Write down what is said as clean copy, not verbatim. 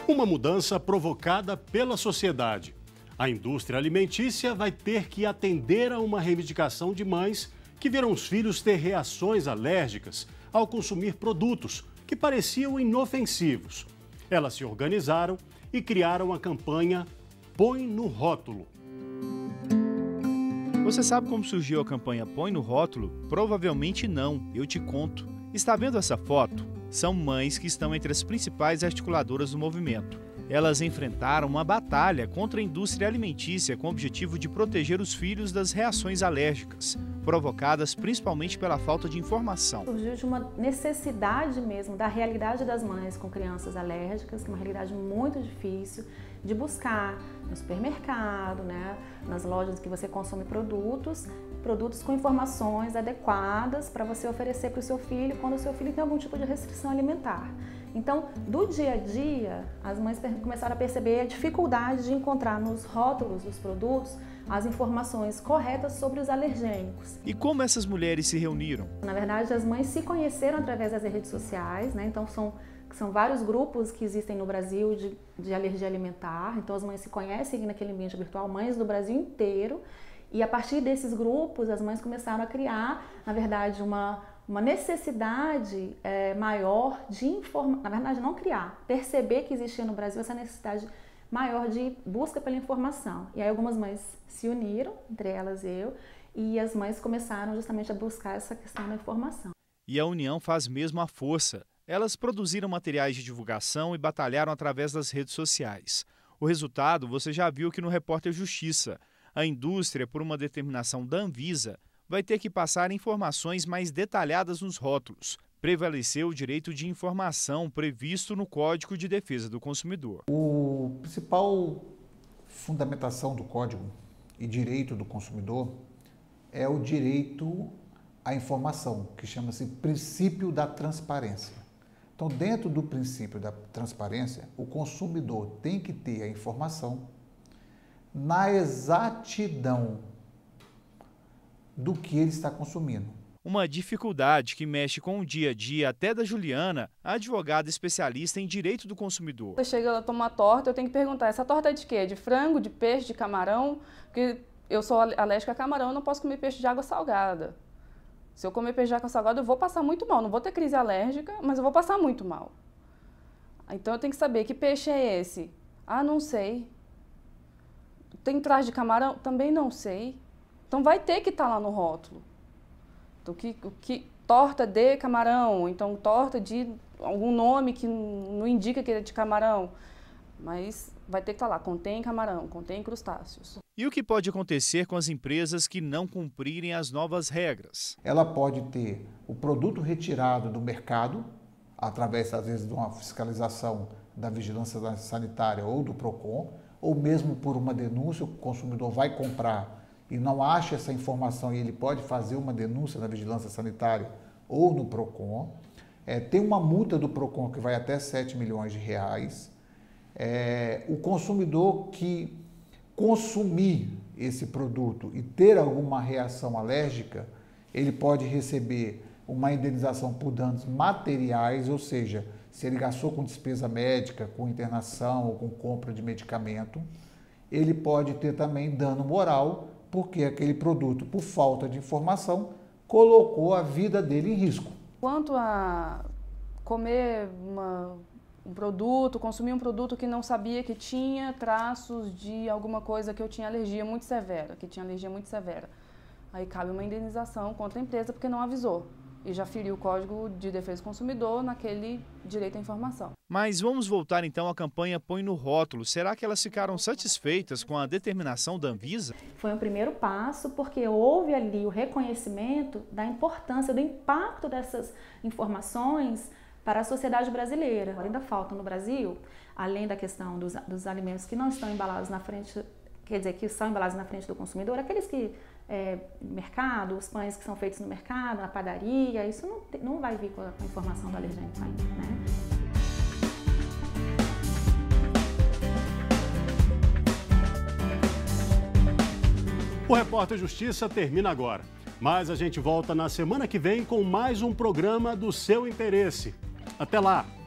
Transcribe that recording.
Uma mudança provocada pela sociedade. A indústria alimentícia vai ter que atender a uma reivindicação de mães que viram os filhos ter reações alérgicas ao consumir produtos que pareciam inofensivos. Elas se organizaram e criaram a campanha Põe no Rótulo. Você sabe como surgiu a campanha Põe no Rótulo? Provavelmente não, eu te conto. Está vendo essa foto? São mães que estão entre as principais articuladoras do movimento. Elas enfrentaram uma batalha contra a indústria alimentícia com o objetivo de proteger os filhos das reações alérgicas, provocadas principalmente pela falta de informação. Surgiu de uma necessidade mesmo da realidade das mães com crianças alérgicas, que é uma realidade muito difícil de buscar no supermercado, nas lojas que você consome produtos com informações adequadas para você oferecer para o seu filho quando o seu filho tem algum tipo de restrição alimentar. Então, do dia a dia, as mães começaram a perceber a dificuldade de encontrar nos rótulos dos produtos as informações corretas sobre os alergênicos. E como essas mulheres se reuniram? Na verdade, as mães se conheceram através das redes sociais, então são vários grupos que existem no Brasil de alergia alimentar. Então, as mães se conhecem naquele ambiente virtual, mães do Brasil inteiro. E a partir desses grupos, as mães começaram a criar, na verdade, uma necessidade maior de informar, na verdade não criar, perceber que existia no Brasil essa necessidade maior de busca pela informação. E aí algumas mães se uniram, entre elas eu, e as mães começaram justamente a buscar essa questão da informação. E a união faz mesmo a força. Elas produziram materiais de divulgação e batalharam através das redes sociais. O resultado você já viu aqui no Repórter Justiça. A indústria, por uma determinação da Anvisa, vai ter que passar informações mais detalhadas nos rótulos. Prevaleceu o direito de informação previsto no Código de Defesa do Consumidor. A principal fundamentação do Código e direito do consumidor é o direito à informação, que chama-se princípio da transparência. Então, dentro do princípio da transparência, o consumidor tem que ter a informação na exatidão do que ele está consumindo. Uma dificuldade que mexe com o dia a dia até da Juliana, a advogada especialista em direito do consumidor. Você chega lá, toma uma torta, eu tenho que perguntar, essa torta é de quê? De frango, de peixe, de camarão? Porque eu sou alérgica a camarão, eu não posso comer peixe de água salgada. Se eu comer peixe de água salgada, eu vou passar muito mal. Não vou ter crise alérgica, mas eu vou passar muito mal. Então eu tenho que saber que peixe é esse? Ah, não sei. Tem traje de camarão? Também não sei. Então vai ter que estar lá no rótulo. Então, torta de camarão, então torta de algum nome que não indica que é de camarão. Mas vai ter que estar lá, contém camarão, contém crustáceos. E o que pode acontecer com as empresas que não cumprirem as novas regras? Ela pode ter o produto retirado do mercado, através, às vezes, de uma fiscalização da Vigilância Sanitária ou do PROCON, ou mesmo por uma denúncia, o consumidor vai comprar e não acha essa informação e ele pode fazer uma denúncia na Vigilância Sanitária ou no PROCON. Tem uma multa do PROCON que vai até 7 milhões de reais. O consumidor que consumir esse produto e ter alguma reação alérgica, ele pode receber uma indenização por danos materiais, ou seja, se ele gastou com despesa médica, com internação ou com compra de medicamento. Ele pode ter também dano moral, porque aquele produto, por falta de informação, colocou a vida dele em risco. Quanto a comer um produto, consumir um produto que não sabia que tinha traços de alguma coisa que eu tinha alergia muito severa, Aí cabe uma indenização contra a empresa porque não avisou. E já feriu o Código de Defesa do Consumidor naquele direito à informação. Mas vamos voltar então à campanha Põe no Rótulo. Será que elas ficaram satisfeitas com a determinação da Anvisa? Foi um primeiro passo porque houve ali o reconhecimento da importância, do impacto dessas informações para a sociedade brasileira. Ainda falta no Brasil, além da questão dos alimentos que não estão embalados na frente, quer dizer, que são embalados na frente do consumidor, aqueles que no mercado, os pães que são feitos no mercado, na padaria, isso não vai vir com a informação do alergênico ainda, O Repórter Justiça termina agora, mas a gente volta na semana que vem com mais um programa do seu interesse. Até lá!